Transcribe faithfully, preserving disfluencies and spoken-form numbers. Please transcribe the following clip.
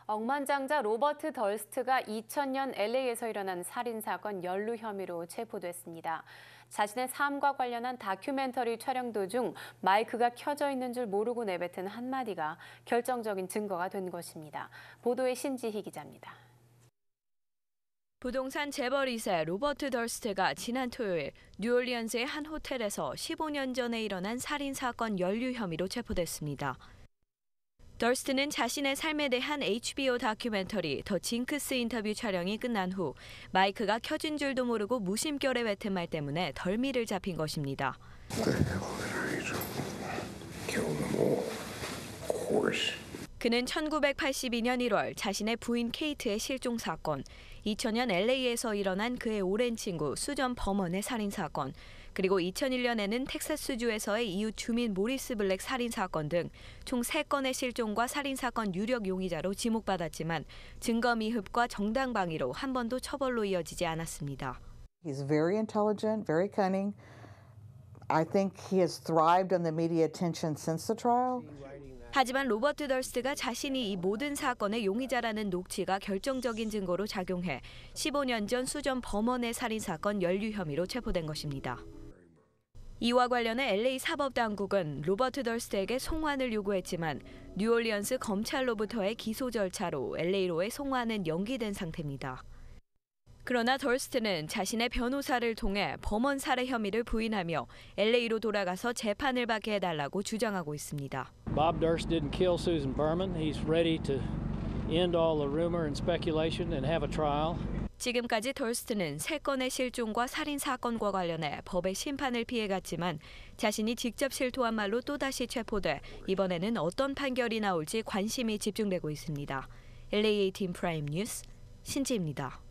억만장자 로버트 덜스트가 이천 년 엘에이에서 일어난 살인사건 연루 혐의로 체포됐습니다. 자신의 삶과 관련한 다큐멘터리 촬영 도중 마이크가 켜져 있는 줄 모르고 내뱉은 한마디가 결정적인 증거가 된 것입니다. 보도에 신지희 기자입니다. 부동산 재벌 이 세 로버트 덜스트가 지난 토요일 뉴올리언스의 한 호텔에서 십오 년 전에 일어난 살인사건 연루 혐의로 체포됐습니다. 덜스트는 자신의 삶에 대한 에이치비오 다큐멘터리 더 징크스 인터뷰 촬영이 끝난 후 마이크가 켜진 줄도 모르고 무심결에 뱉은 말 때문에 덜미를 잡힌 것입니다. 그는 천구백팔십이 년 일월 자신의 부인 케이트의 실종 사건, 이천 년 엘에이에서 일어난 그의 오랜 친구 수전 버먼의 살인 사건, 그리고 이천일 년에는 텍사스주에서의 이웃 주민 모리스 블랙 살인 사건 등 총 세 건의 실종과 살인 사건 유력 용의자로 지목받았지만 증거 미흡과 정당방위로 한 번도 처벌로 이어지지 않았습니다. He's very intelligent, very cunning. I think he has thrived on the media attention since the trial. 하지만 로버트 덜스트가 자신이 이 모든 사건의 용의자라는 녹취가 결정적인 증거로 작용해 십오 년 전 수전 버먼의 살인 사건 연루 혐의로 체포된 것입니다. 이와 관련해 엘에이 사법당국은 로버트 덜스트에게 송환을 요구했지만 뉴올리언스 검찰로부터의 기소 절차로 엘에이로의 송환은 연기된 상태입니다. 그러나 덜스트는 자신의 변호사를 통해 버먼 살해 혐의를 부인하며 엘에이로 돌아가서 재판을 받게 해달라고 주장하고 있습니다. Bob Durst didn't kill Susan Berman. He's ready to end all the rumor and speculation and have a trial. 지금까지 덜스트는 세 건의 실종과 살인 사건과 관련해 법의 심판을 피해갔지만 자신이 직접 실토한 말로 또다시 체포돼 이번에는 어떤 판결이 나올지 관심이 집중되고 있습니다. 엘에이 에이틴 프라임 뉴스 신지입니다.